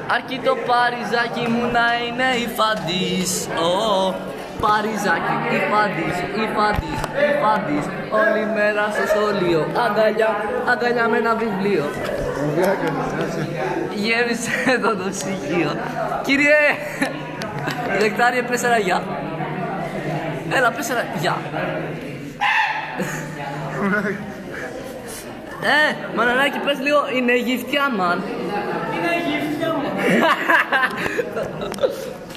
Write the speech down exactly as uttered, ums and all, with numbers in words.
Αρκεί το παριζάκι μου να είναι η φαντής. Ω, παριζάκι, η φαντής, η φαντής, η φαντής. Όλη μέρα στο σχολείο, αγκαλιά, αγκαλιά με ένα βιβλίο. Γέμισε εδώ το ψυγείο. Κύριε, δεκτάριε πες ένα γεια. Έλα πες ένα γεια. Ε, μανανάκι πες λίγο, είναι γυφτιά μαν. Είναι γυφτιά μου.